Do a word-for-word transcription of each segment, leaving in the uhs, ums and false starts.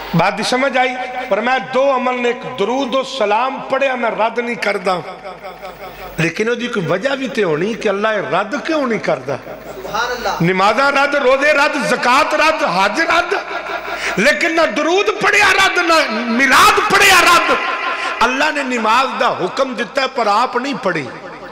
بات دی سمجھ آئی؟ پر میں دو عمل نے ایک درود و سلام پڑھیا میں رد نہیں کردہ، لیکن وہ دی کوئی وجہ بھی تے ہونی کہ اللہ رد کیوں نہیں کردہ؟ نمازہ رد، روزے رد، زکاة رد، حج رد، لیکن نہ درود پڑھیا رد، نہ میلاد پڑھیا رد۔ اللہ نے نماز دا حکم دیتا ہے پر آپ نہیں پڑھی۔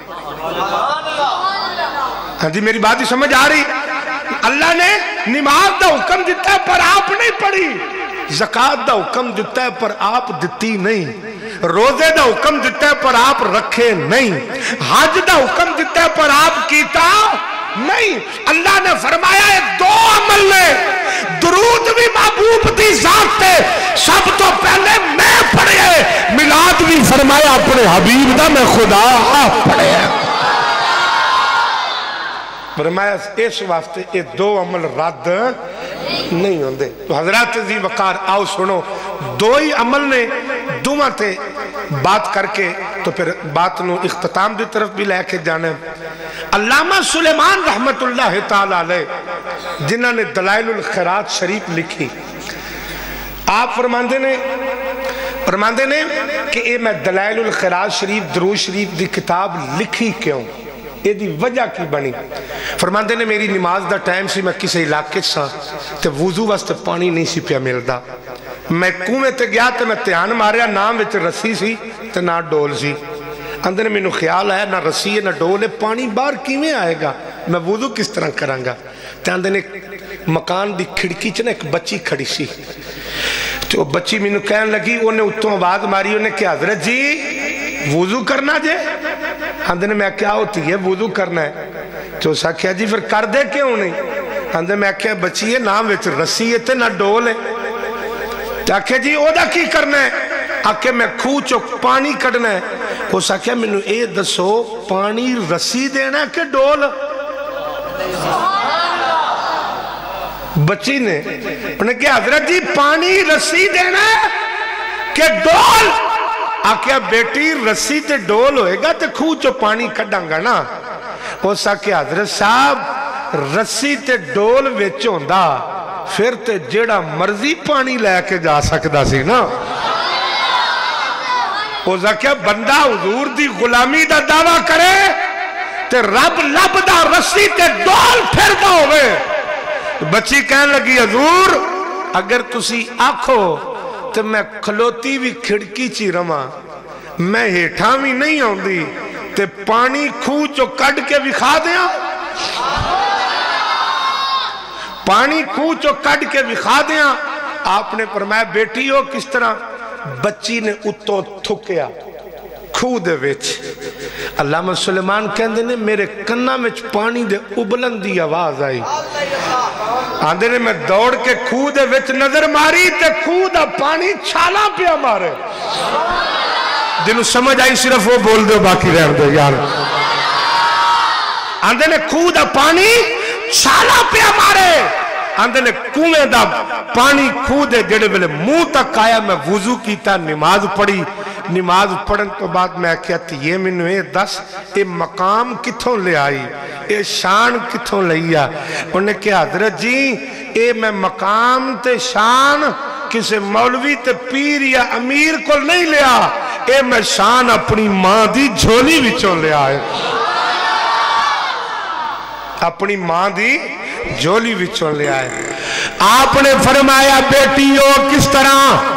ہاں جی میری بات ہی سمجھ آ رہی؟ اللہ نے نماز دا حکم دیتا ہے پر آپ نہیں پڑھی، زکاة دا حکم دیتا ہے پر آپ دیتی نہیں، روزے دا حکم دیتا ہے پر آپ رکھے نہیں، حج دا حکم دیتا ہے پر آپ کیتا نہیں۔ اللہ نے فرمایا ہے دو عمل نے، درود بھی محبوب دی ذات تے سب تو پہلے میں پڑھے، میلاد بھی فرمایا اپنے حبیب دا میں خدا آپ پڑھے۔ فرمایا اس واسطے یہ دو عمل رد نہیں ہوندے۔ تو حضرات ذی وقار آؤ سنو، دو ہی عمل نے دومہ تے بات کر کے تو پھر بات نو اختتام دی طرف بھی لے کے جانے۔ علامہ سلیمان رحمت اللہ تعالیٰ علیہ جنہاں نے دلائل الخیرات شریف لکھی، آپ فرماندے نے فرماندے نے کہ اے میں دلائل الخیرات شریف درود شریف دی کتاب لکھی کیوں، یہ دی وجہ کی بنی؟ فرماندے نے میری نماز دا ٹائم سی، میں کسی علاقے سا تے وضو واسطے پانی نہیں سی پیا ملدا، میں کنویں تے گیا تے میں تیان ماریا، نام وچ رسی سی تے نہ ڈول سی، اندر میں نو خیال آیا نہ رسی ہے نہ ڈول ہے، پانی باہر کیویں آئے گا، میں وضو کس طرح کروں گا؟ تے اندر نے مکان دی کھڑکی چ نا ایک بچی کھڑی سی، تو بچی میں نو کہن لگی، انہیں اتوں آواز ماری، انہیں کہ حضرت جی وضو کرنا جے؟ اندر میں کیا ہوتی ہے وضو کرنا ہے؟ تو اسا کیا جی پھر کر دے کیوں نہیں؟ اندر میں کیا بچی ہے نام وچ رسی ہے تے نہ ڈول ہے، آکھے جی او دا کی کرنا ہے؟ آکھے میں کھو چو پانی کڑنا ہے۔ اس آکھے میں نے اے دسو پانی رسی دینا ہے کہ ڈول؟ بچی نے انہیں کہا حضرت جی پانی رسی دینا ہے کہ ڈول؟ آکھے بیٹی رسی تے ڈول ہوئے گا تے کھو چو پانی کڑاں گا نا۔ اس آکھے حضرت صاحب رسی تے ڈول وچ ہوندا پھر تے جیڑا مرضی پانی لے کے جا سکدا سی نا۔ اس آکھے بندہ حضور دی غلامی دا دعویٰ کرے تے رب لب دا رسی تے ڈول پھر دا ہوئے۔ بچی کہنے لگی حضور اگر تسی آکھو تو میں کھلوتی بھی کھڑکی چی رما، میں ہیٹھاں بھی نہیں ہوں دی تے پانی کھو چو کڑ کے بھی کھا دیا، پانی کھو چو کڑ کے بھی کھا دیا۔ آپ نے فرمایا بیٹی ہو کس طرح؟ بچی نے اتو تھکیا کھو دے وچ۔ علامہ سلیمان کہندے نے میرے کنہ میں پانی دے ابلن دی آواز آئی، آندے نے میں دوڑ کے کھو دے وچ نظر ماری تے کھو دا پانی چھالا پیا مارے۔ جنہوں سمجھ آئی صرف وہ بول دو باقی رہ دو یار۔ آندے نے کھو دا پانی چھالا پیا مارے، آندے نے کنویں دا پانی کھو دے جڑے بلے منہ تک آیا، میں وضو کیتا نماز پڑھی، نماز پڑھن تو بعد میں کہتی یہ میں نے دس اے مقام کتھوں لے آئی، اے شان کتھوں لیا؟ انہیں کہا حضرت جی اے میں مقام تے شان کسے مولوی تے پیر یا امیر کو نہیں لیا، اے میں شان اپنی ماں دی جھولی وچوں لے آئے، اپنی ماں دی جھولی وچوں لے آئے۔ آپ نے فرمایا بیٹیوں کس طرح؟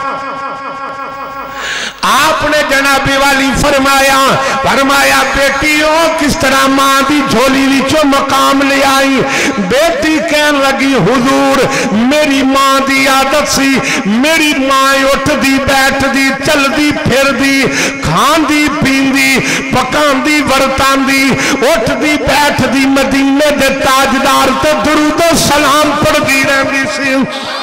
آپ نے جنابی والی فرمایا فرمایا بیٹیوں کس طرح ماں دی جھولی وچوں مقام لے آئی؟ بیٹی کہن لگی حضور میری ماں دی عادت سی، میری ماں اٹھ دی بیٹھ دی چل دی پھر دی کھان دی پین دی پکان دی ورتان دی اٹھ دی بیٹھ دی مدینے دے تاجدار تے درود و سلام پڑھ دی رہی سی۔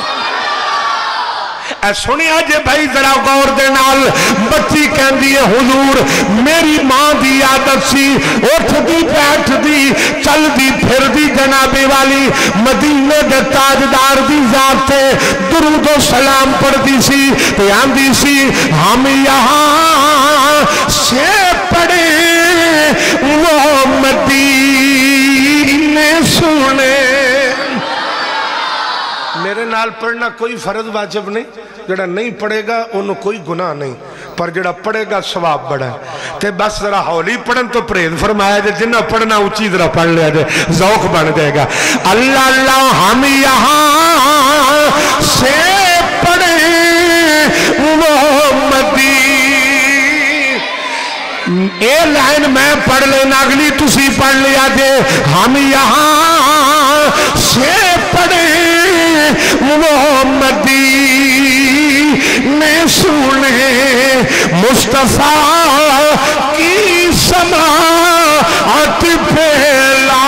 اے سنیا جے بھائی ذرا غور دے نال، بچی کہن دی حضور میری ماں دی عادت سی اٹھ دی بیٹھ دی چل دی پھر دی جنابی والی مدینے دے تاجدار دی ذات تے درود و سلام پڑھ دی سی تے آندی سی ہم یہاں سے پڑھے وہ مدینے سنے۔ میرے नाल पढ़ना कोई फर्ज वाजिब नहीं, जड़ा नहीं पढ़ेगा उन्होंने कोई गुनाह नहीं, पर जड़ा पढ़ेगा सवाब बड़ा है। ते बस जरा हौली पढ़न तो परहेज फरमाया जे, जिन्ना पढ़ना उची जरा पढ़ लिया जे, ज़ौक बन जाएगा। अल्लाह अल्लाह हम यहाँ से पढ़े वो मदी, ए लाइन मैं पढ़ लेना, अगली तुसी पढ़ लिया जे। हम यहाँ से पढ़े वो मदीने सुने मुस्तफा की समाअत फैला।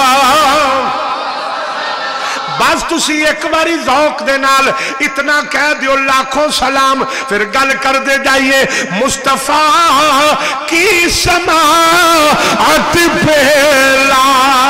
बस तुसी एक बारी ज़ौक दे नाल इतना कह दियो लाखों सलाम, फिर गल कर दे जाइए मुस्तफा की समाअत फैला।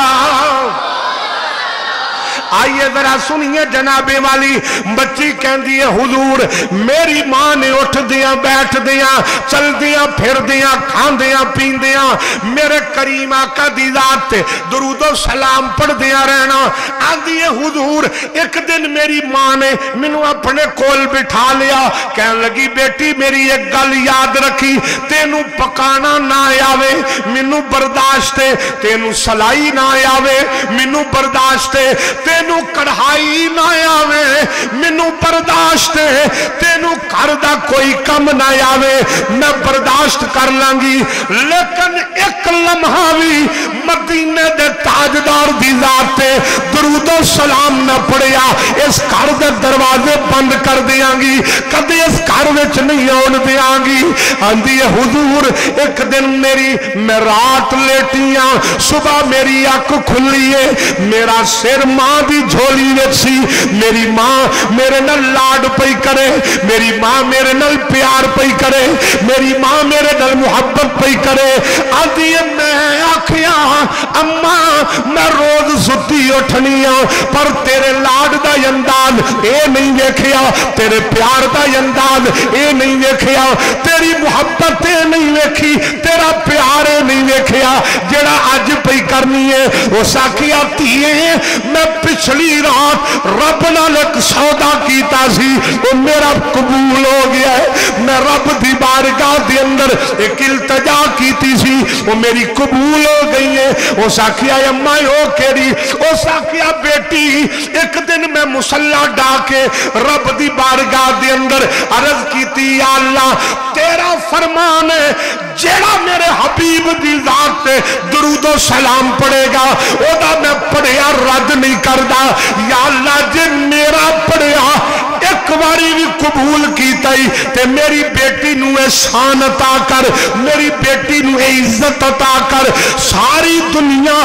आइए जरा सुनिए जनाबे वाली बच्ची कहती है हुजूर मेरी मां ने उठ दिया बैठ दिया चल दिया फिर दिया खांदिया पींदिया मेरे करीम आका दी जात ते दुरूदो सलाम पढ़ दिया रहना। आंदी है हुजूर एक दिन मेरी मां ने मैनू अपने कोल बिठा लिया, कहन लगी बेटी मेरी एक गल याद रखी, तेनू पकाना ना आवे मैनू बर्दाश्त है, तेनू सलाई ना आवे मैनू बर्दाश्त है, तेनू कढ़ाई ना आवे मैनू बर्दाश्त है, तेनू घर दा कोई कम ना आवे मैं बर्दाश्त कर लांगी, लेकिन एक लम्हा भी मदीने दे ताजदार दी जात ते दुरूदो सलाम ना पढ़िया इस घर दे दरवाजे बंद कर दियांगी, कदे इस घर विच नहीं आउण दियांगी। आंदी है हुजूर एक दिन मेरी मैं रात लेटिया सुबह मेरी अख खुली है, मेरा सिर मां दी झोली विच सी, मेरी मां मेरे नाल लाड पई करे, मेरी मां मेरे नाल प्यार पई करे, मेरी मां मेरे नाल मुहब्बत पई करे। आंदी है मैं आखिया अम्मा मैं रोज सुती उठनी आ पर तेरे लाड दा अंदाज ए नहीं वेखिया, तेरे प्यार दा अंदाज ए नहीं वेखिया, तेरी मुहब्बत ए नहीं वेखी, तेरा प्यार ए नहीं वेखिया जेड़ा अज पई करनी है। उस आखिया धीए मैं पिछली रात रब नाल एक सौदा कीता सी वो मेरा कबूल हो गया है, मैं रब दी बारगाह दे अंदर एक इल्तिजा कीती सी वो मेरी कबूल हो गई है। उस आखिया अम्मा ओ केड़ी, उस आखिया बेटी एक दिन मैं मुसल्ला डा के रब दी बारगाह दे अंदर अर्ज कीती या अल्लाह तेरा फरमान है जेड़ा मेरे हबीब दी जात ते दुरूदो सलाम पढ़ेगा ओदा मैं पढ़िया रद्द नहीं करदा, या अल्लाह जे मेरा पढ़िया एक बारी भी कबूल कीता ही ते मेरी बेटी नू शान अता कर, मेरी बेटी नू इज्जत अता कर, सारी दुनिया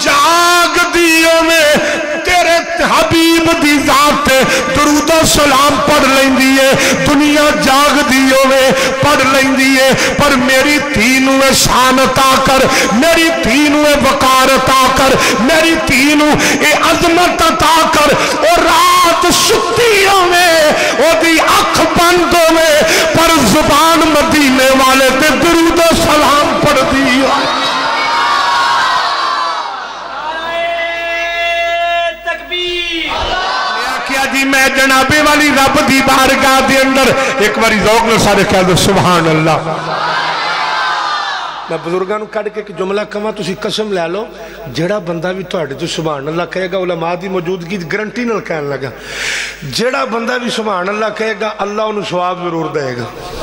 जाग दियो में तेरे हबीब दी जात ते दुरूदो सलाम पढ़ लेंदी है, दुनिया जाग दियो में पढ़ लेंदी है, पर मेरी धी नू शान अता कर, मेरी धी नू वकार अता कर, मेरी धी नू ए अजमत अता कर। और रात सुती होवे ओदी अख बंद होवे पर जुबान मदीने वाले ते दुरूद सलाम पढ़दी है। जी मैं जनाबे वाली रब दी बारगाह दे अंदर एक बारी ज़ौक़ नाल सारे कह दो सुभान अल्लाह। मैं बुजुर्गों कढ़ के एक जुमला कहां तुसी कसम लै लो जेड़ा बंदा भी तुहाडे च सुभान अल्लाह कहेगा उलमा दी मौजूदगी गारंटी नाल कहन लगा, जेड़ा बंदा भी सुभान अल्लाह कहेगा अल्लाह उन्हें सवाब जरूर देगा।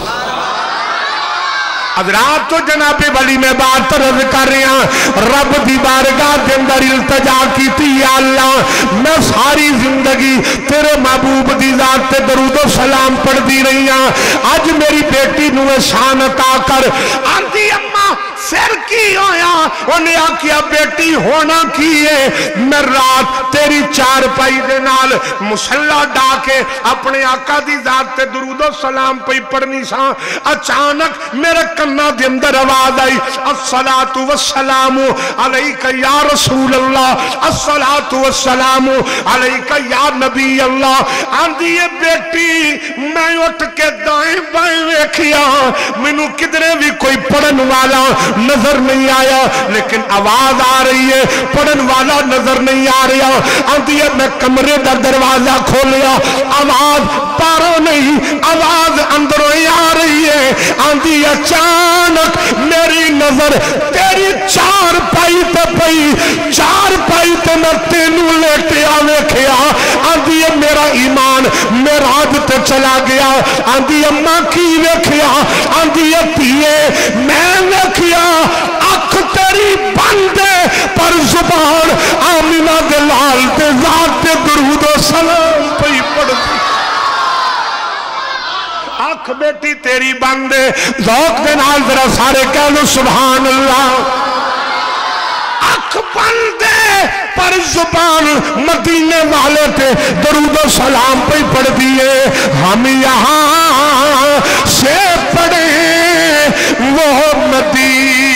हज़रात तो जनाबे वाली मैं बात अर्ज कर रहा रब दी बारगाह के अंदर इल्तिजा की थी अल्लाह मैं सारी जिंदगी तेरे महबूब दी जात ते दरूदो सलाम पढ़ती रही हाँ, अज मेरी बेटी नू शान अता कर। आंदी अम्मा फिर की होया, उन्हें आखिया बेटी होना की है, मैं रात तेरी चारपाई दे नाल मुसल्ला डा के अपने आका दी जात ते दुरूदो सलाम पई पढ़नी सा, अचानक मेरे कन्ना दे अंदर आवाज आई अस्सलातु वस्सलामु अलैका या रसूल अल्लाह, अस्सलातु वस्सलामु अलैका या नबी अल्लाह। आंदी है बेटी मैं उठ के दाएं बाएं वेखिया मैनू किधरे भी कोई पढ़न वाला نظر نہیں آیا لیکن آواز آ رہی ہے پڑھن والا نظر نہیں آ رہا آندھی ہے میں کمرے دا دروازہ کھولیا آواز پاروں نہیں آواز اندروں ہی آ رہی ہے آندھی اچانک میری نظر تیری چار پائی تے پئی چار پائی تے میں تینوں لیٹے آوے کھیا آندھی ہے میرا ایمان میراج تے چلا گیا آندھی اماں کی ویکھیا آندھی ہے پیے میں ویکھیا اکھ تیری بند پر زبان آمینہ دے لال تے ذات تے درود و سلام پئی پڑھتی آنکھ بیٹی تیری بند ذوق دے نال ذرا سارے کہہ لو سبحان اللہ آنکھ بند پر زبان مدینے والے تے درود و سلام پہ پڑھ دیئے ہم یہاں سے پڑھیں وہ مدین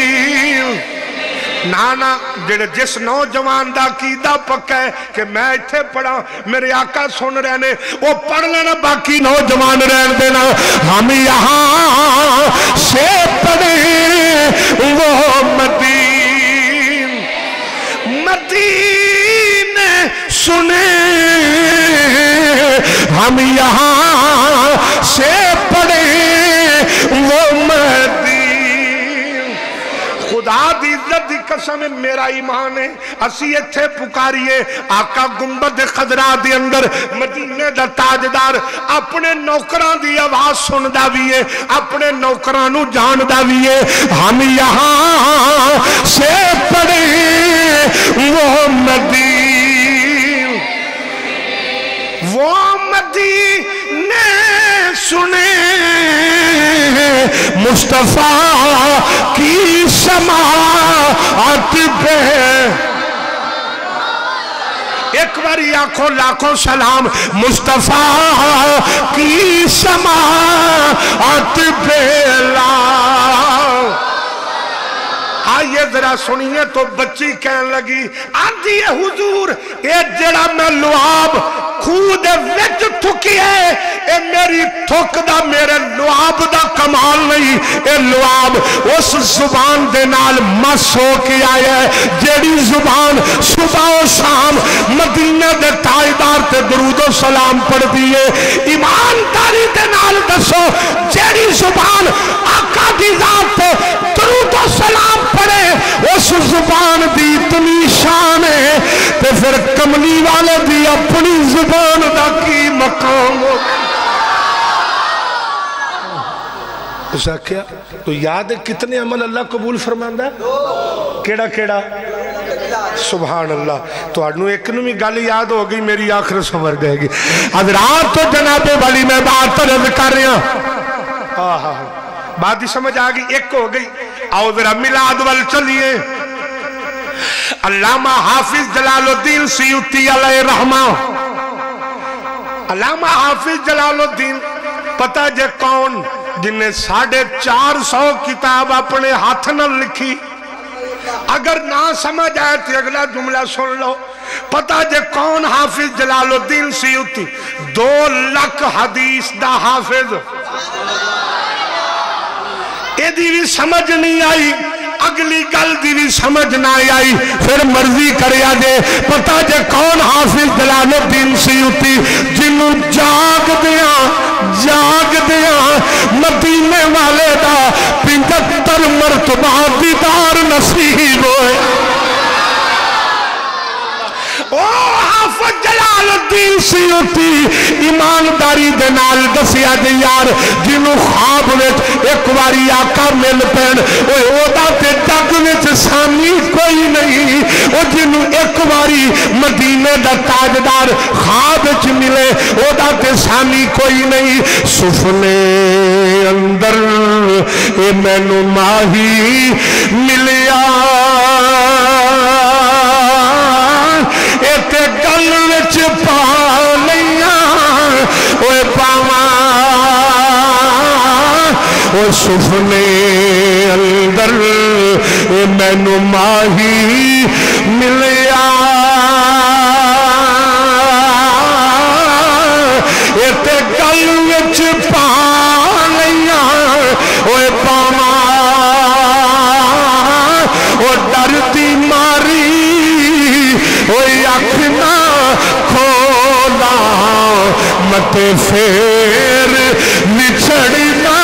نانا جس نوجوان دا عقیدہ پکا ہے کہ میں اتھے پڑھا میرے آقا سن رہے نے وہ پڑھ لینا باقی نوجوان رہن دینا ہم یہاں سے پڑھیں وہ مدین مدین سنیں ہم یہاں سے پڑھیں وہ مدین خدا دی عزت دی قسم میرا ایمان ہے اسی اتھے پکاریے آقا گنبد خضرا دی اندر مدینے دا تاجدار اپنے نوکران دی آواز سن دا بھی ہے اپنے نوکرانو جان دا بھی ہے ہم یہاں سے پڑھیں وہ مدین وہ مدینے سنیں مصطفیٰ کی سماعت پہ ایک باری آنکھوں لاکھوں سلام مصطفیٰ کی سماعت پہ لاؤ آئیے ذرا سنیے تو بچی کہنے لگی آندھی ہے حضور اے جڑا میں لعاب خود وچ تھکی ہے اے میری تھک دا میرے لعاب دا کمال نہیں اے لعاب اس زبان دے نال مس ہو کے آیا ہے جیڑی زبان صبح و شام مدینہ دے تائیدار تے درود و سلام پڑھ دیئے ایمانداری دے نال دسو جیڑی زبان آقا دی ذات تے درود و سلام پڑھے اس زبان دی اتنی شان ہے تے پھر کملی والے دی اپنی زبان دا کی مقام ہو اسا کیا تو یاد ہے کتنے عمل اللہ قبول فرماندہ ہے کیڑا کیڑا سبحان اللہ تو اڈنو ایک نمی گالی یاد ہو گئی میری آخر سمر گئے گی حضرات تو جناب والی میں بات طرف کر رہے ہیں بات ہی سمجھ آگئی ایک ہو گئی آؤ ذرا میلاد وال چلیے علامہ حافظ جلال الدین سیوطی علیہ رحمہ علامہ حافظ جلال الدین پتہ جے کون جن نے ساڑھے چار سو کتاب اپنے ہاتھ نہ لکھی اگر نہ سمجھ آئے تو اگلا جملہ سن لو پتہ جے کون حافظ جلال الدین سیوطی دو لکھ حدیث دا حافظ اے دی بھی سمجھ نہیں آئی اگلی گل دی بھی سمجھ نہ آئی پھر مرضی کریا جے پتہ جے کون حافظ جلال الدین سیوطی جنہوں جاگ دیا جاگ دیا مدینے والے دا پنجتر مرتبہ دیدار نصیب ہوئے او حافظ جلال الدین سیوطی ایمانداری دے نال دسیا دے یار جنہوں خواب وچ ایک واری آقا مل پین اوہ اوہ تے ڈگ وچ سامی کوئی نہیں او جنہوں ایک واری مدینے دا تاجدار خواب وچ ملے اوہ تے سامی کوئی نہیں سفلے اندر اے مینو ماہی ملیا ایتے گل وچ پا لیاں اوے پاواں او سفلے اندر اے مینو ماہی ملیا ایتے گل وچ پا لیاں اوے پاواں پھر نچھڑنا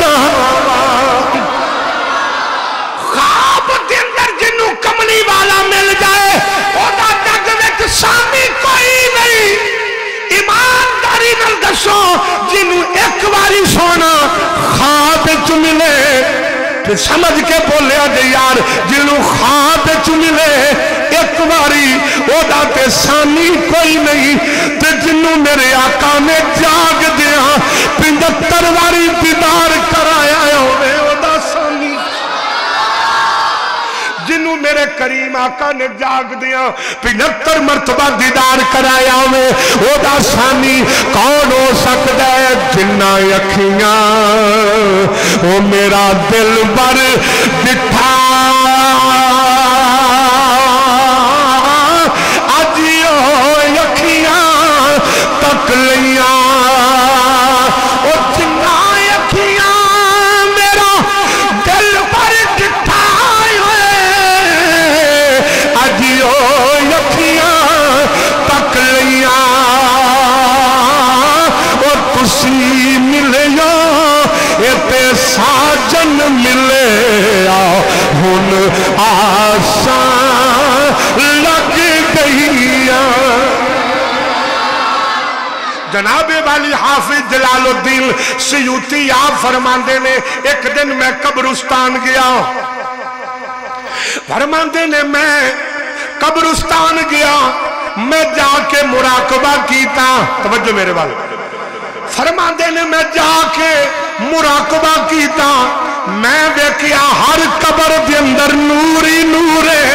خواب دے اندر جنوں کملی والا مل جائے او دا جگ وچ سامی کوئی نہیں ایمانداری نال دسو جنوں ایک باری سونا خواب وچ ملے تے سمجھ کے بولیا جے یار جنوں خواب وچ ملے ایک باری او دا تے سامی کوئی نہیں تے جنوں میرے آقا نے جاگ دیا پچھتر باری دیدار کرایا ہوئے او دا سامی جنوں میرے کریم آقا نے جاگ دیا پچھتر مرتبہ دیدار کرایا ہوئے او دا سامی کون ہو سکتا ہے جنہ اکھیاں او میرا دل بر بٹھا تک لیاں او جنہ اکھیاں میرا دل پر جٹھائے ہوئے اجیو اکھیاں تک لیاں اور تسی ملے تے ساجن ملے ہن آسان لگ گئیاں جناب والی حافظ جلال الدین سیوطی آپ فرماندے نے ایک دن میں قبرستان گیا فرماندے نے میں قبرستان گیا میں جا کے مراقبہ کیتا توجہ میرے والے فرماندے نے میں جا کے مراقبہ کیتا میں دیکھیا ہر قبر دے اندر نور ہی نور ہے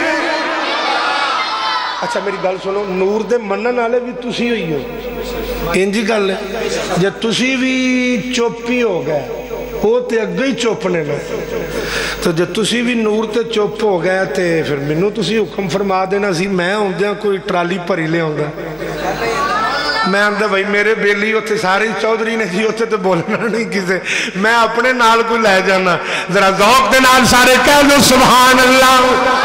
اچھا میری گل سنو نور دے منن والے بھی تسی ہوئی ہو انجی گل ہے جے تسی بھی چوپی ہو گئے وہ تے اگے ہی چوپنے لو تو جے تسی بھی نور تے چوپ ہو گئے تے پھر منو تسی حکم فرما دینا سی میں ہوندیاں کوئی ٹرالی پری لے ہوندا میں آندہ بھائی میرے بیلی ہوتے سارے چودھری نے جی ہوتے تو بولنا نہیں کسے میں اپنے نال کو لے جانا ذرا ذوق دے نال سارے کہہ دو سبحان اللہ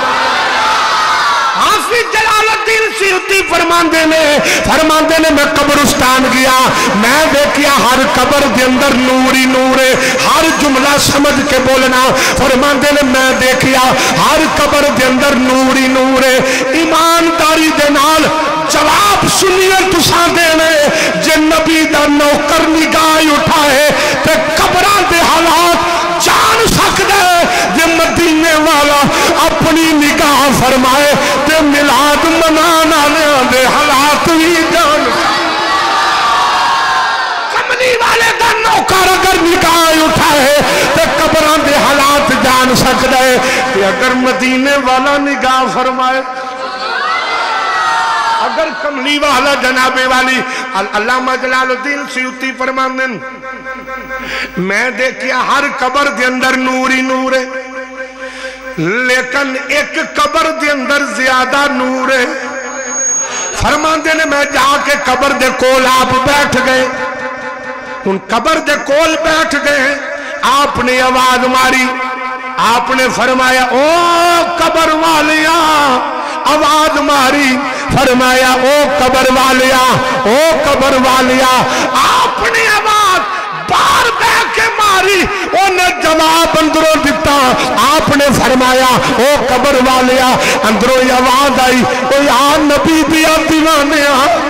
حافظ جلال الدین سیوطی فرماندے نے فرماندے نے میں قبرستان گیا میں دیکھیا ہر قبر دے اندر نور ہی نور ہے ہر جملہ سمجھ کے بولنا فرماندے نے میں دیکھیا ہر قبر دے اندر نور ہی نور ہے ایمانداری دے نال جواب سنیے تساں دینے جے نبی دا نوکر نگاہ اٹھائے تے قبران دے حالات جان سکتے جے مدینے والا اپنی نگاہ فرمائے تے ملاد منانا دے حالات بھی جان کملی والے دا نوکر اگر نگاہ اٹھائے تے قبران دے حالات جان سکتے تے اگر مدینے والا نگاہ فرمائے اگر کملی والا جناب والی علامہ جلال الدین سیوطی فرماندے میں دیکھیا ہر قبر دے اندر نور ہی نور ہے لیکن ایک قبر دے اندر زیادہ نور ہے فرماندے نے میں جا کے قبر دے کول آپ بیٹھ گئے ان قبر دے کول بیٹھ گئے آپ نے آواز ماری آپ نے فرمایا او قبر والیاں آواز ماری فرمایا او قبر والیا او قبر والیا آپ نے آواز بار بے کے ماری انہیں جواب اندروں دیتا آپ نے فرمایا او قبر والیا اندروں آواز آئی او یا نبی دیا دیوانے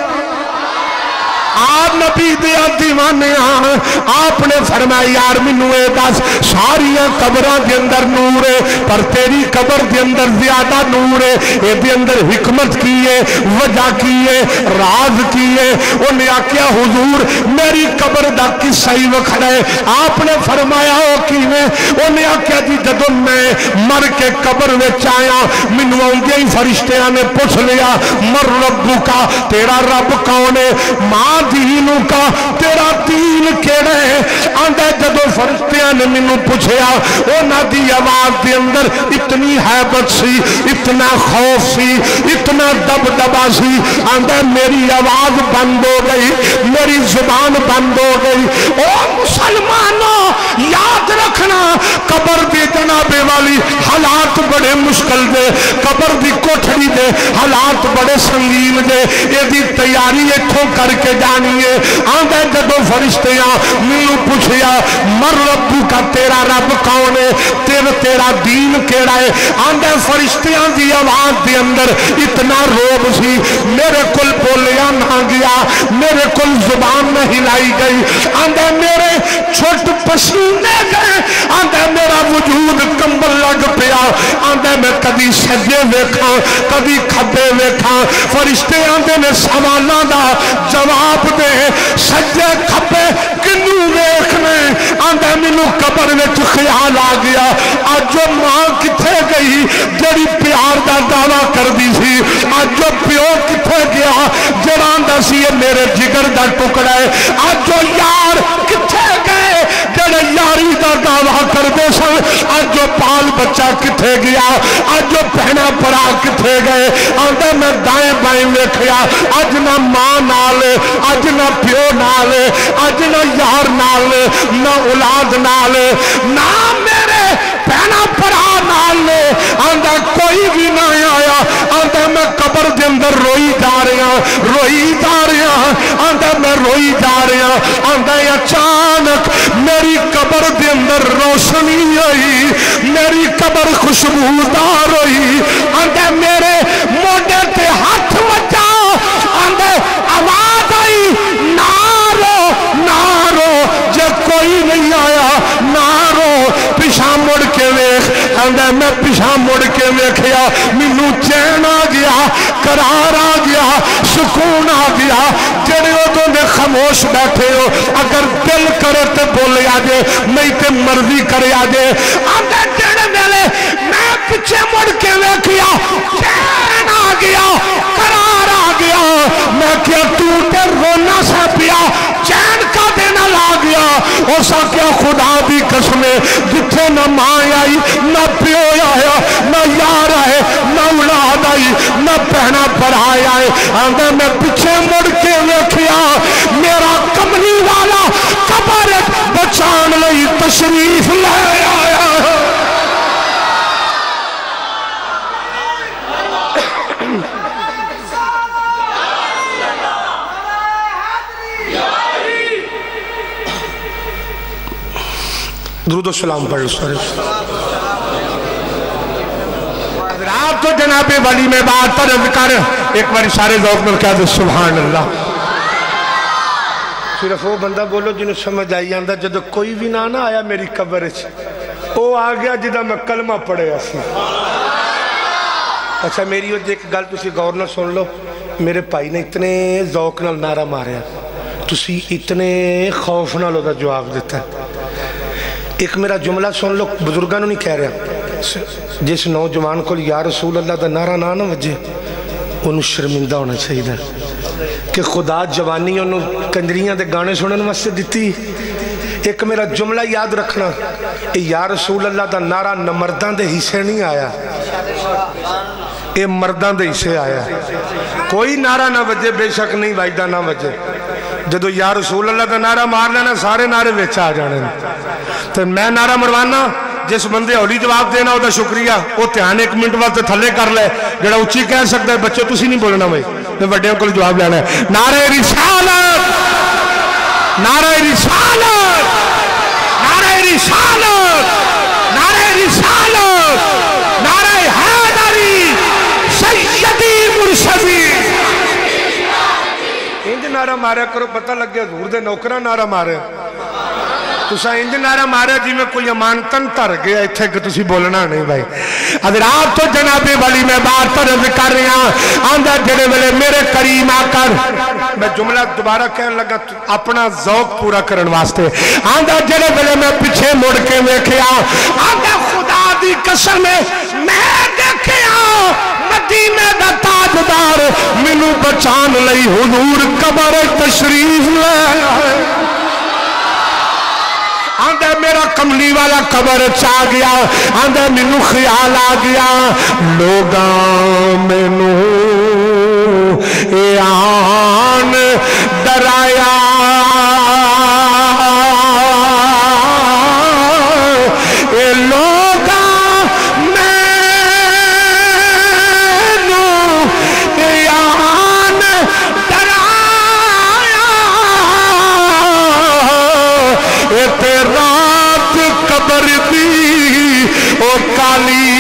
آپ نبی دیا دیوانے آپ نے فرمایا یار منو اے دس ساریاں قبران دے اندر نور ہے پر تیری قبر دے اندر زیادہ نور ہے اے دے اندر حکمت کی ہے وجہ کی ہے راز کی ہے انہیں آکیا حضور میری قبر دا قصہ ہی وکھڑا ہے آپ نے فرمایا ہو کی میں انہیں آکیا جی جدوں میں مر کے قبر میں چایا منو آنگے ہی فرشتیاں نے پوچھ لیا مر ربو کا تیرا رب کون ہے ماں دینوں کا تیرا دین کیڑے آندھے جدو فرشتیاں نے مینوں پوچھیا انہاں دی آواز دے اندر اتنی حیبت سی اتنا خوف سی اتنا دبدبا سی آندا میری آواز بند ہو گئی میری زبان بند ہو گئی او مسلمانوں یاد رکھنا قبر دی جنابے والی حالات بڑے مشکل دے قبر دی کوٹھڑی دے حالات بڑے سنگین دے یہ دی تیاری اتھوں کر کے جانی ہے آندھے جدو فرشتیاں مینوں پوچھیا مر ربو کا تیرا رب کون ہے تیرا تیرا دین کیڑا ہے آندھے فرشتیاں دی آواز دی اندر اتنا روب سی میرے کل بولیا نہ گیا میرے کل زبان نہ ہلائی گئی آندھے میرے چھوٹ پسینے گئے آندھے میرا وجود کمبل لگ پیا آندھے میں کبھی سجے ویکھاں کبھی کھبے ویکھاں فرشتے آندھے نے سوالہ دا جواب دے سجے کھبے کنو ویکھنے آندھے مینوں قبر وچ خیال آ گیا آج جو ماں کتھے گئی جڑی پیار دا دعویٰ کر دی سی آج جو پیو کتھے گیا جڑا آندھا سی یہ میرے جگر دا ٹکڑا ہے آج جو یار کتھے گئے جڑے یاری دا دعویٰ کر دے سن آج جو پال بچہ کتھے گیا آج جو پہنا پڑا کتھے گئے آندھے میں دائیں بائیں ویکھیا آج نہ ماں نال آج نہ پیو نال آج نہ یار نال نہ اولاد نال نہ میرے پہنا پڑا نال آندھے کوئی بھی نہ آیا آندھے میں قبر دے اندر روئی جا رہا روئی جا رہا آندھے میں روئی جا رہا آندھے اچانک میری قبر دے اندر روشنی ہوئی میری قبر خوشبودار ہوئی آندھے میرے موڈے تے ہاتھ وجا آندھے آواز آئی نارو نارو جے کوئی نہیں آیا نارو پیشاں مڑ کے ویکھ آندھے میں پیشاں مڑ کے ویکھیا مینوں چین آ گیا قرار آ گیا سکون آ گیا جڑے ادوں دے خاموش بیٹھے ہو اگر دل کرے تے بولے آجے نہیں تے مرضی کرے آجے آندھے جڑے ویلے میں پیچھے مڑ کے ویکھیا چین آ گیا قرار آ گیا میں کیا تو تے رونا سا پیا چین کا دینا لا گیا اور سا کیا خدا بھی قسمیں جتھے نہ ماں آئی نہ پیو آیا نہ یار آئے نہ اولاد آئی نہ پہنا پڑھائی آئے آندھے میں پیچھے مڑ کے ویکھیا میرا کملی والا قبر بچان لئی تشریف لے آیا درود و سلام پڑھ لو سارے حضرات تو جناب ولی میں بات پر اذکر ایک باری سارے ذوق میں کہہ دو سبحان اللہ صرف وہ بندہ بولو جنہوں سمجھ آئی آندہ جدو کوئی بھی نہ نہ آیا میری قبر اچھ وہ آ گیا جدہ میں کلمہ پڑھے ایسی اچھا میری وہ ایک گل تسی غور نہ سن لو میرے بھائی نے اتنے ذوق نال نعرہ ماریا تسی اتنے خوف نال ہوتا جواب دیتا ہے ایک میرا جملہ سن لو بزرگانوں نہیں کہہ رہا جس نوجوان کو یا رسول اللہ دا نعرہ نہ نہ وجے انہوں شرمندہ ہونا چاہیے کہ خدا جوانی انہوں کنجریاں دے گانے سنن واسطے دیتی ایک میرا جملہ یاد رکھنا یا رسول اللہ دا نعرہ نہ مردان دے حصے نہیں آیا اے مردان دے حصے آیا کوئی نعرہ نہ وجے بے شک نہیں وائدہ نہ وجے جدو یا رسول اللہ دا نعرہ مار لینا سارے نعرے ویچا آ جانے تو میں نعرہ مروانا جس بندے اولی جواب دینا ہوتا شکریہ وہ تیان ایک منٹ وقت تھلے کر لے جڑا اچھی کہہ سکتا ہے بچے تسی نہیں بولنا بھائی میں بڑے کو جواب لینا ہے نعرہ رسالت نعرہ رسالت نعرہ رسالت نعرہ رسالت نعرہ حیدری سیدی مرشدی انج نعرہ مارے کرو پتہ لگ گیا حضور دے نوکرہ نعرہ مارے تسا انج نعرہ مارے جی میں کوئی امانتن تر گیا اتھے کہ تسی بولنا نہیں بھائی حضرات تو جناب والی میں بات پر عرض کر رہی ہوں آندھا جڑے ویلے میرے کریم آ کر میں جملہ دوبارہ کہنے لگا اپنا ذوق پورا کرن واسطے آندھا جڑے ویلے میں پیچھے مڑ کے ویکھیا آندھا خدا دی قسم میں دیکھیا مدینے دا تاجدار مینوں بچان لئی حضور قبر تشریف لے آئے آندے میرا کملی والا قبر چا گیا آندے مینوں خیال آ گیا لوگاں مینوں اے آن ڈرایا اے لوگاں مینوں اے آن ڈرایا اے تے رات قبر دی او کالی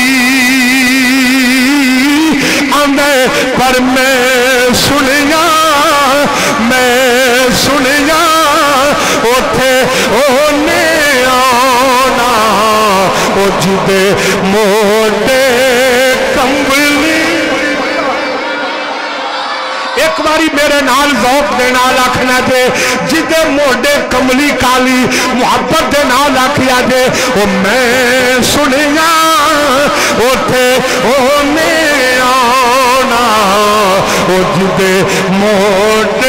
آندے پر میں سنیا میں سنیا اوتھے اونے آنا او جدے موٹے کمبلی ایک باری میرے نال ذوق دے نال آکھنا جے جدے موٹے کملی کالی محبت دے نال آکھیا جے او میں سنیا اوتھے اونے آنا او جدے موٹے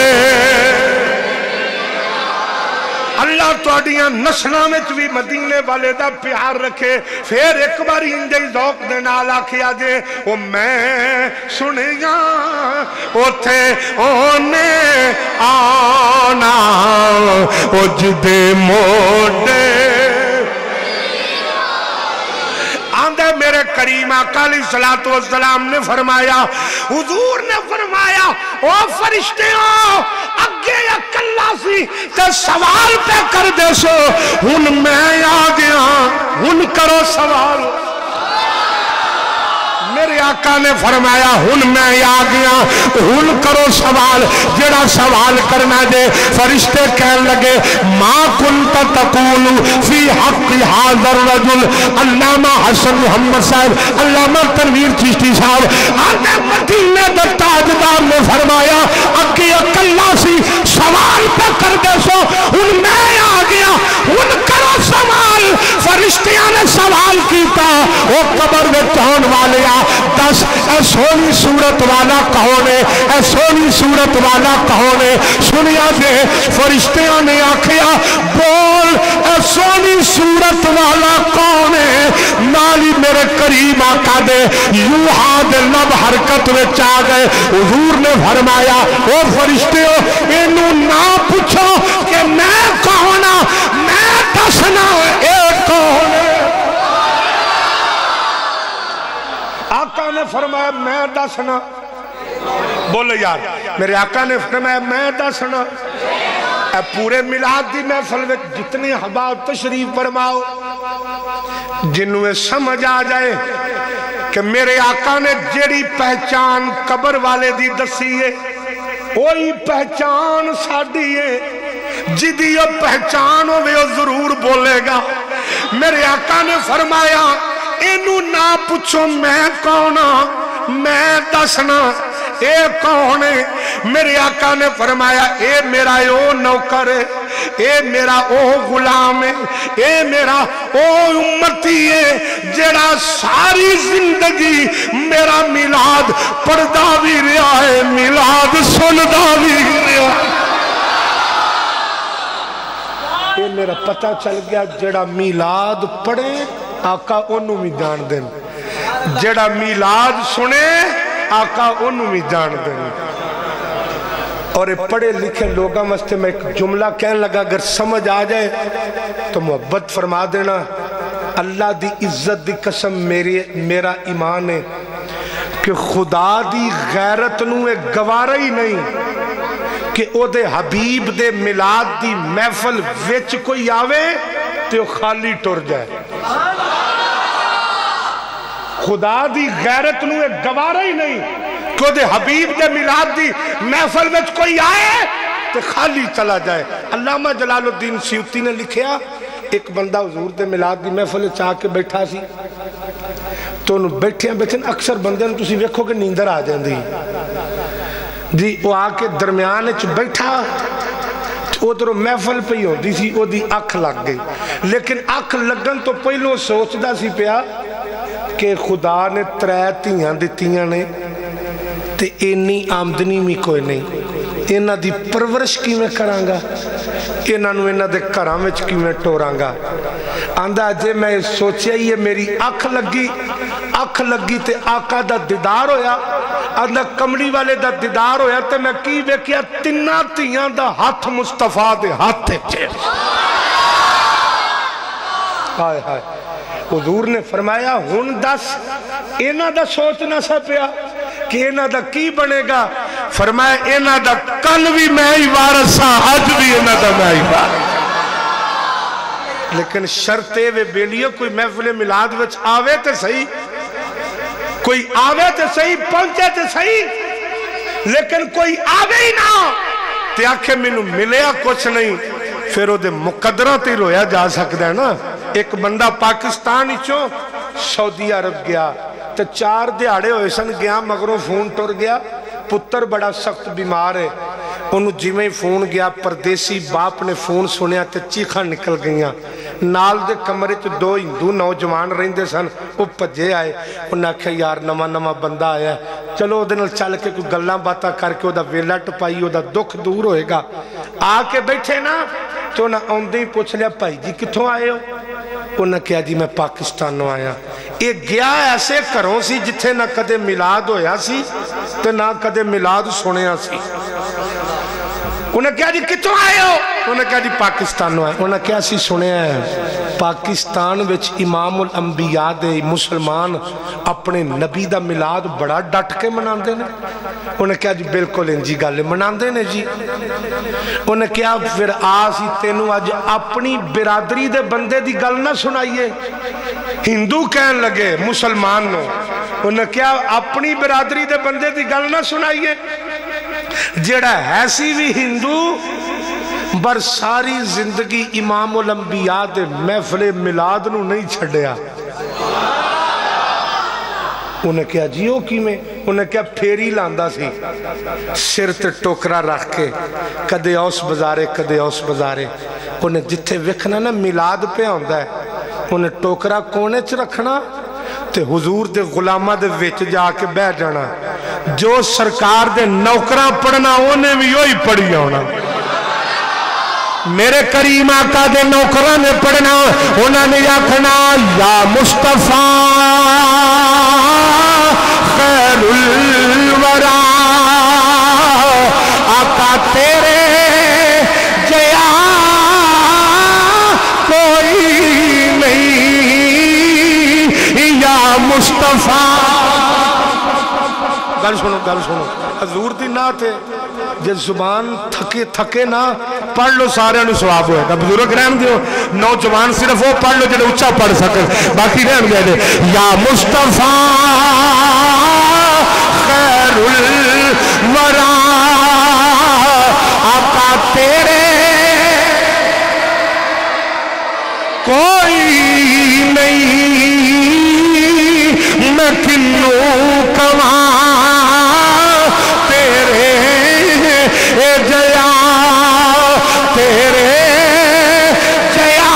اللہ تواڈیاں نسلاں وچ بھی مدینے والے دا پیار رکھے پھر ایک باری انجے ذوق دے نال آکھیا جے او میں سنیا اوتھے اونے آنا او جدے موٹے آندے میرے کریم آقا علیہ السلام نے فرمایا حضور نے فرمایا او فرشتیوں اگے اکلا سی تے سوال پہ کر دے سو ہن میں آ گیا ہن کرو سوال میرے آقا نے فرمایا ہن میں آ گیا ہن کرو سوال جڑا سوال کرنا دے فرشتے کہن لگے ما کنت تقول فی حق هذا الرجل علامہ حسن محمد صاحب علامہ تنویر چشتی صاحب آنے مدینے دا تاجدار نے فرمایا اکی اکلا سی سوال پہ کر دے سو ہن میں آ گیا ہن کرو سوال فرشتیاں نے سوال کیتا وہ قبر میں چون والے آ دس اے سونی صورت والا کون ہے اے سونی صورت والا کون ہے سنیا دے فرشتیاں نے آکھیا بول اے سونی صورت والا کون ہے نالی میرے کریم آقا دے یوحا دے لب حرکت میں چاہ گئے حضور نے فرمایا او فرشتیوں انہوں نہ پوچھو کہ میں کون ہوں میں دسنا اے کون ہے آقا نے فرمایا میں دسنا بولے یار میرے آقا نے فرمایا میں دسنا اے پورے میلاد دی محفل میں جتنے حباب تشریف فرماؤ جنہیں سمجھ آ جائے کہ میرے آقا نے جیڑی پہچان قبر والے دی دسی ہے وہی پہچان ساڑی ہے جدی یہ پہچان ہوئے وہ ضرور بولے گا میرے آقا نے فرمایا اینو نہ پوچھو میں کون میں دسنا اے کون ہے میرے آقا نے فرمایا اے میرا او نوکر ہے اے میرا او غلام ہے اے میرا او امتی ہے جڑا ساری زندگی میرا میلاد پڑھدا بھی رہا ہے میلاد سندا بھی رہا اے میرا پتہ چل گیا جڑا میلاد پڑھے آقا انہوں بھی جان دیں جڑا میلاد سنے آقا انہوں بھی جان دیں اور پڑھے لکھے لوگاں مستے میں ایک جملہ کہنے لگا اگر سمجھ آ جائے تو محبت فرما دینا اللہ دی عزت دی قسم میرا ایمان ہے کہ خدا دی غیرت نو ایک گوارا ہی نہیں کہ او دے حبیب دے میلاد دی محفل وچ کوئی آوے تو خالی ٹر جائے خدا دی غیرت نو ایک گوارا ہی نہیں کہ دے حبیب دے میلاد دی محفل وچ کوئی آئے تو خالی چلا جائے علامہ جلال الدین سیوطی نے لکھیا ایک بندہ حضور دے میلاد دی محفل چاہ کے بیٹھا سی تو انہوں بیٹھے ہیں بیٹھے ہیں اکثر بندے ہیں تسی ویکھو کہ نیندر آ جائیں دی جی وہ آ کے درمیان چ بیٹھا ادھر محفل پہ ہی ہوتی سی وہ دی اکھ لگ گئی لیکن اکھ لگن تو پہلو سوچدا سی پیا کہ خدا نے ترے تیاں دتیاں نے تے اینی آمدنی بھی کوئی نہیں اینا دی پرورش کی میں کرانگا इन्हों इन्हों के घरों में किवें टोरांगा। आंदा जे मैं सोचिया ही है मेरी अख लगी अख लगी तो आका दा दीदार होया। आंदा कमली वाले दा दीदार होया तो मैं की वेख्या तिन्ना धियां दा हाथ मुस्तफा दे हाथ च। हाय हाय हुजूर ने फरमाया हुण दस इन्हां दा सोचना सा पिया कि इन्हां दा की बनेगा। फरमाया इन्हां दा कल भी मैं ही वारिस हां अज भी इन्हां दा मैं ही वारिस। लेकिन शर्त ए वे बेलियो कोई महफिल मिलाद विच आवे ते सही, कोई आवे ते सही, पहुंचे ते सही, लेकिन कोई आवे ही ना ते आखे मैनू मिलिया कुछ नहीं, फिर ओदे मुकद्दरां ते रोया जा सकदा है ना। एक बंदा पाकिस्तान चो सऊदी अरब गया तो चार दिहाड़े होए सन गया, मगरों फोन टुर गया, पुत्र बड़ा सख्त बीमार है। उन्होंने जिवें ही फोन गया परदेसी बाप ने फोन सुनिया तो चीखा निकल गई। नाल दे कमरे च दो हिंदू नौजवान रहिंदे सन, वो भजे आए। उन्हें आख्या यार नवा नवा बंदा आया, चलो उहदे नाल चल के कोई गल्लां बातां करके उहदा वेला टपाई, उहदा दुख दूर होएगा। आके बैठे ना तो उन्हें आउंदे ही पूछ लिया भाई जी कित्थों आए हो। उन्हें कहा जी मैं पाकिस्तानों आया। ये गया ऐसे घरों सी जिथे ना कदे मिलाद होया सी ते ना कदे मिलाद सुनिया सी। उन्हें कहा जी कित्थों आए हो। उन्हें कहा जी पाकिस्तानों आए। उन्हें कहा सी सुनिया है पाकिस्तान विच इमामुल अंबिया दे मुसलमान अपने नबी दा मिलाद बड़ा डट के मनाते हैं। उन्हें कहा जी बिल्कुल इंजी गल मनाते ने जी। उन्हें कहा फिर आ सी तेनू अज अपनी बिरादरी दे बंदे दी गल ना सुनाइए। हिंदू कहन लगे मुसलमान नो, उन्हें कहा अपनी बिरादरी दे बंदे दी गल ना सुनाइए। जेड़ा है सी भी हिंदू पर सारी जिंदगी इमामुल अंबिया दे महफिल मिलाद नू नहीं छड्या। उन्हें कहा जी वो किवें। उन्हें कहा फेरी लांदा सी सिर ते टोकरा रख के, कदे उस बाजारे कदे उस बाजारे। उन्हें जिथे वेखना ना मिलाद पे आंदा है, उन्हें टोकरा कोने च रखना ते हुजूर दे गुलामां दे विच जाके बह जाना। जो सरकार दे नौकरां पढ़ना उन्हें भी वही पढ़ी आना। मेरे करीम आका दे नौकरां ने पढ़ना, उन्होंने आखना या मुस्तफा खैरुल वरा, आका तेरे जया कोई नहीं या मुस्तफा। गल सुनो गल सुनो हजूर दी नात है, जे जुबान थके थके ना पढ़ लो सारे सवाब होएगा। बुजुर्ग रहन दियो, नौजवान सिर्फ वो पढ़ लो जो उच्चा पढ़ सके, बाकी रहन गए या मुस्तफा खैरुल वरा, आका तेरे कोई नहीं मैं किन्नू कमा तेरे जया तेरे जया।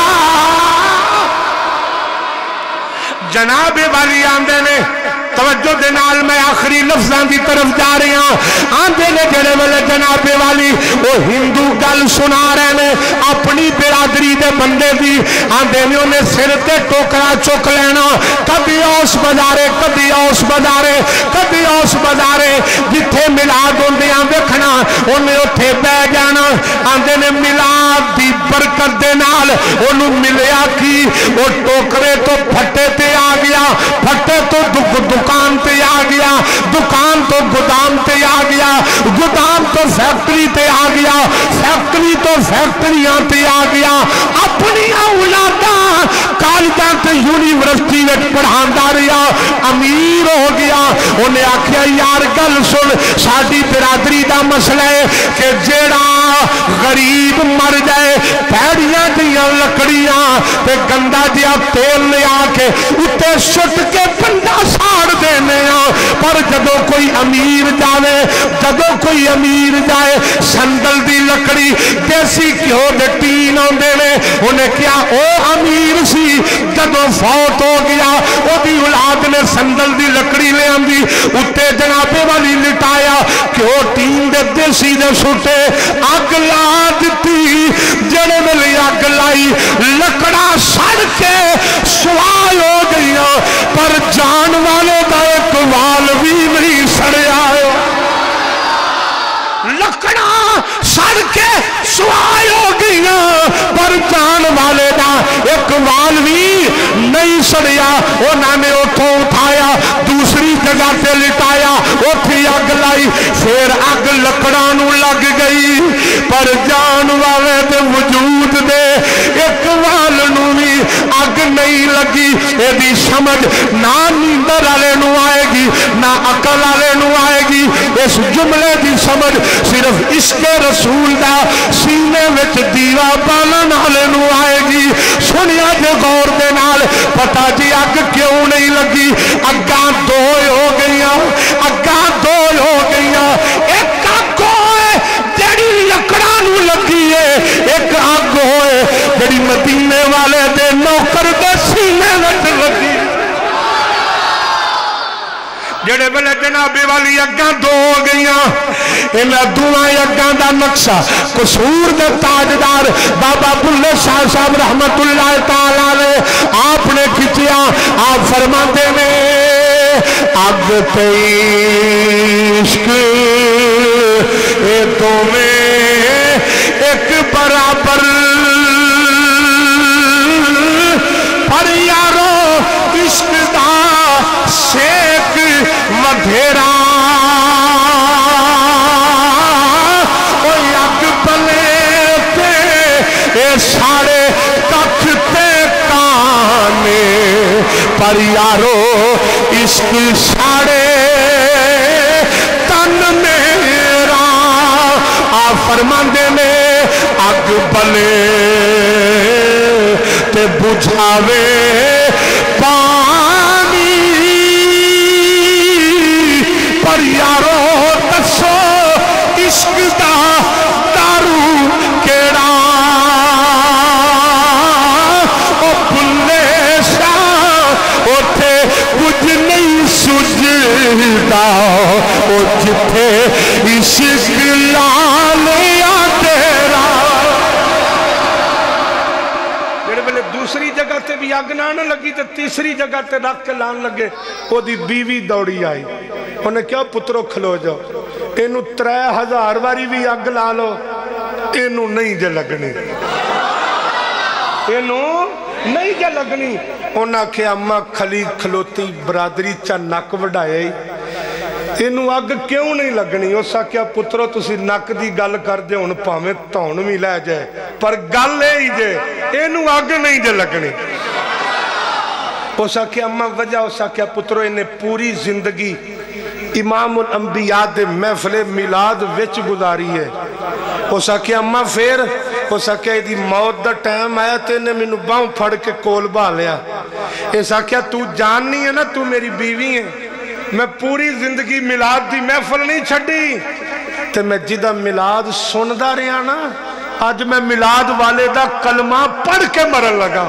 जनाबे वाली आंदे ने तवज्जो दे नाल मैं आखिरी लफ्जां की तरफ जा रही हाँ। आंदे ने जेड़े वेले जनाबे वाली वो हिंदू गल सुना रहे ने अपनी बिरादरी दे बंदे दी। आंदे ने उन्हें सिर ते टोकरा चुक लेना, कभी उस बाजारे कभी उस बाजारे कभी उस बाजारे जिथे मिलाद होंदियां वेखना उन्हें उत्थे बह जाना। आंदे ने मिलाद दी बरकत दे नाल ओनू मिलिया कि वो टोकरे तो फट्टे ते आ गया, फट्टे तो दुख दुकान पे आ गया, दुकान तो गोदाम पे आ गया, गोदाम तो फैक्ट्री पे आ गया, फैक्ट्री तो फैक्ट्रियां पे आ गया। अपनी औलादा कॉलेजां ते यूनिवर्सिटी में पढ़ांदा रहा, अमीर हो गया। उन्हें आख्या यार गल सुन, साडी बिरादरी का मसला है कि जेड़ा गरीब मर जाए पैड़ियां दियां लकड़ियां ते गंदा जिहा तेल ले आके उत्ते सुट के बंदा साड़ देने, पर जदों कोई अमीर जावे जदों कोई अमीर जाए संदल दी लकड़ी देसी घ्यो दे टीन आउंदे ने انہیں کیا او امیر سی جدو فوت ہو گیا او دی اولاد نے سندل دی لکڑی لے آندی اتے جنابے والی لٹایا کہ او ٹیم دے دیسی دے سوٹے اگ لا دیتی جڑے ملی اگ لائی لکڑا سڑ کے سوائی ہو گئی پر جان والے دا ایک وال بھی نہیں سڑیا لکڑا سڑ کے سوائی ہو گئی پر جان والے دا ایک وال بھی نہیں سڑیا انہوں نے اتھوں اٹھایا دوسری جگہ سے لٹایا اتھی اگ لائی پھر اگ لکڑانوں لگ گئی پر جان والے دے وجود دے ایک والنوں بھی اگ نہیں لگی ایدی سمجھ نہ نیندر والے نوں آئے گی نہ عقل والے نوں آئے گی اس جملے دی سمجھ صرف عشق رسول دا سینے وچ دیوا بالن والے نوں آئے گی سنیا جے غور دے نال پتہ جی اگ کیوں نہیں لگی اگاں دو ہو گئیاں اگاں دو ہو گئیاں ایک اگ ہوئے جڑی لکڑاں نوں لگی ہے ایک اگ ہوئے جڑی مدینے والے دے نوکر دے سینے وچ لگی جڑے بلے جنابے والی اگاں دو ہو گئیاں انہاں دوہاں اگاں دا نقشہ قصور دے تاجدار بابا بلے شاہ صاحب رحمت اللہ تعالیٰ علیہ آپ نے کھچیا آپ فرماتے میں اگ تے عشق اے تو میں ایک برابر پر یارو عشق دا سیک مدھیرا اوہ اگ بلے تے اے سارے کچھ تے کانے پر یارو عشق سارے تن میرا آپ فرماندے میں اگ بلے تے بجھاوے پانی پر یارو دسو عشق دا دارو کیڑا او بلے شاہ اوتھے کچھ نہیں سجدہ او جتھے عشق لالیا تیرا دوسری جگہ تے بھی اگ نہ لگی تے تیسری جگہ تے رکھ کے لان لگے وہ دی بیوی دوڑی آئی انہیں کیا پترو کھلو جاؤ انہوں ترے ہزار واری بھی اگ لا لو انہوں نہیں جے لگنی انہوں نہیں جے لگنی انہاں کہ اممہ کھلی کھلوتی برادری چا نک وڈائے انہوں اگ کیوں نہیں لگنی اسا کیا پترو تسی نک دی گل کر دے ان پاہمیں تون بھی لے جائے پر گل لے ہی جے انہوں اگ نہیں جے لگنی اسا کیا اممہ وجہ اسا کیا پترو انہیں پوری زندگی امام الانبیاء دے محفل میلاد وچ گزاری ہے اسا کیا اممہ پھر اسا کیا دی موت دا ٹائم آیا تے انہیں میں باؤں پھڑ کے کول با لیا اسا کیا تو جان نہیں ہے نا تو میری بیوی ہے میں پوری زندگی میلاد دی محفل نہیں چھڑی تے میں جدہ میلاد سندہ رہا نا آج میں میلاد والے دا کلمہ پڑھ کے مرن لگا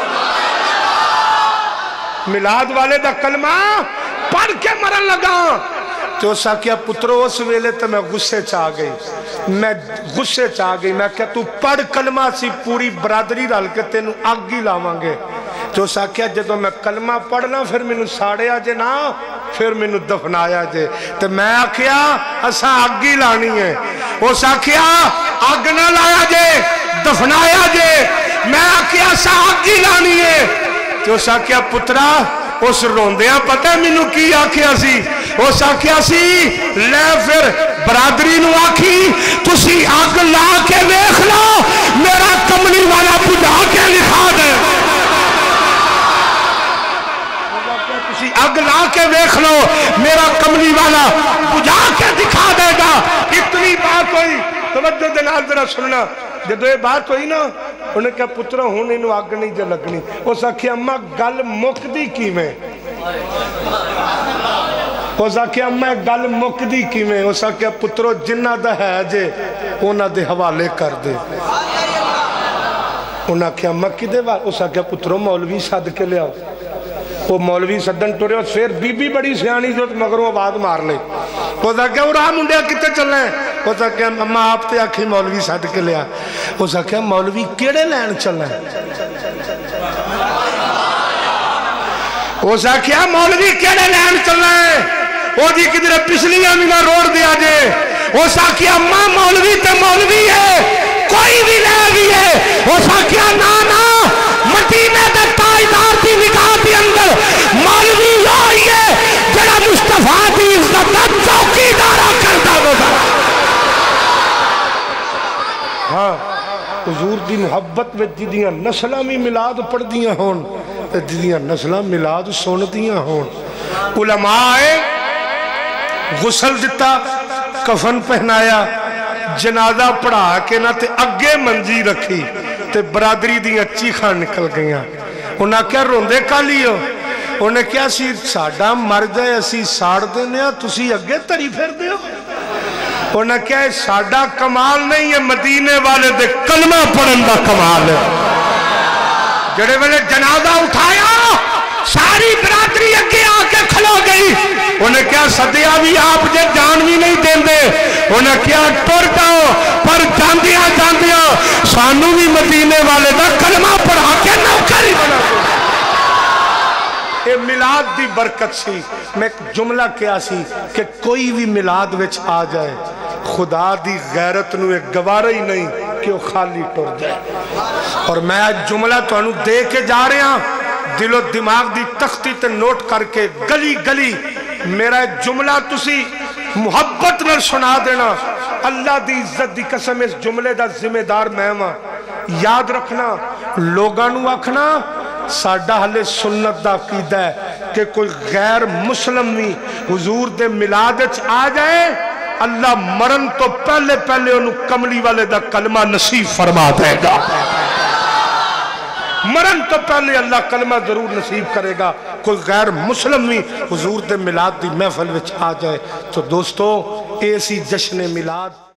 میلاد والے دا کلمہ پڑھ کے مرن لگا تو سا کیا پترو اس ویلے تے میں غصے چاہ گئی میں غصے چاہ گئی میں کہا تو پڑھ کلمہ سی پوری برادری رل کے تینوں آگی لاوانگے تو سا کیا جدو میں کلمہ پڑھنا پھر میں نو ساڑے آجے نا پھر میں نو دفنایا جے تو میں آکھیا اسا آگی لانی ہے اس آکھیا آگ نہ لایا جے دفنایا جے میں آکھیا اسا آگی لانی ہے تو اس آکھیا پترا اس روندیاں پتہ میں نو کی آکھیا سی اس آکھیا سی لے پھر برادری نو آکھی تسی آگ لا کے ویکھ لو میرا کملی والا بجھا کے لکھا دے اگ لا کے ویکھ لو میرا کملی والا بجھا کے دکھا دے گا اتنی بات ہوئی توجہ دے نال ذرا سننا جدو یہ بات ہوئی نا انہیں کہا پترو ہوں انہوں اگ نہیں جے لگنی اس آکھیا اممہ گل مک دی کی میں اس آکھیا اممہ گل مک دی کی میں اس آکھیا پترو جنہ دا ہے جے انہ دے حوالے کر دے انہیں آخیا مکی دے بار اس آخیا پترو مولوی سد کے لیا وہ مولوی سدن ٹرے پھر بی بی بڑی سیانی جو مگروں آواز مار لے اس آخیا وہ راہ منڈیا کتے چلنا ہے اس آخیا اما آپ تے آخی مولوی سد کے لیا اس آخیا مولوی کیڑے لین چلنا ہے اس آخیا مولوی کیڑے لین چلنا ہے وہ جی کدھر پچھلیاں بھی نہ روڑ دیا جے اس آخیا ماں مولوی تے مولوی ہے کوئی بھی لے بھی ہے اس آخیا نانا مدینے دے تاجدار دی نگاہ دی اندر مولوی ہوئی ہے جڑا مصطفیٰ دی عزت دا چوکیدارا کردا ہوگا ہاں حضور دی محبت میں جدیاں نسلاں بھی میلاد پڑھ دیاں ہون تے جدیاں نسلاں میلاد سن دیاں ہون علماء غسل دیتا کفن پہنایا جنازہ پڑھا کے نہ تے اگے منجی رکھی تے برادری دیاں چیخاں نکل گئیاں انہاں کیا روندے کالی ہو انہیں کیا سی ساڑا مر جائے اسی ساڑ دینے ہاں تسی اگے تری پھر دے ہو انہیں کیا ہے ساڑا کمال نہیں ہے مدینے والے دے کلمہ پڑھن دا کمال ہے جڑے والے جنازہ اٹھایا ساری برادری اگے آ کے کھلو گئی انہیں کیا صدیہ بھی آپ جے جان بھی نہیں دیں دے انہیں کیا ٹور جاؤ پر جاندیاں جاندیاں سانو بھی مدینے والے دا کلمہ پڑھا کے نوکری بنا اے میلاد دی برکت سی میں جملہ کیا سی کہ کوئی بھی میلاد وچ آ جائے خدا دی غیرت نو ایک گوارہ ہی نہیں کہ وہ خالی ٹور جائے اور میں آج جملہ تو انہوں دے کے جا رہے ہیں دل و دماغ دی تختی تے نوٹ کر کے گلی گلی میرا جملہ تسی محبت نہ سنا دینا اللہ دی عزت دی قسم اس جملے دا ذمہ دار میں ہاں یاد رکھنا لوگانو آکھنا ساڈا حل سنت دا عقیدہ ہے کہ کوئی غیر مسلم بھی حضور دے میلاد وچ آ جائے اللہ مرن تو پہلے پہلے انہوں کملی والے دا کلمہ نصیب فرما دے گا مرن تو پہلے اللہ کلمہ ضرور نصیب کرے گا کوئی غیر مسلم بھی حضور دے میلاد دی محفل وچ آ جائے تو دوستو ایسی جشن میلاد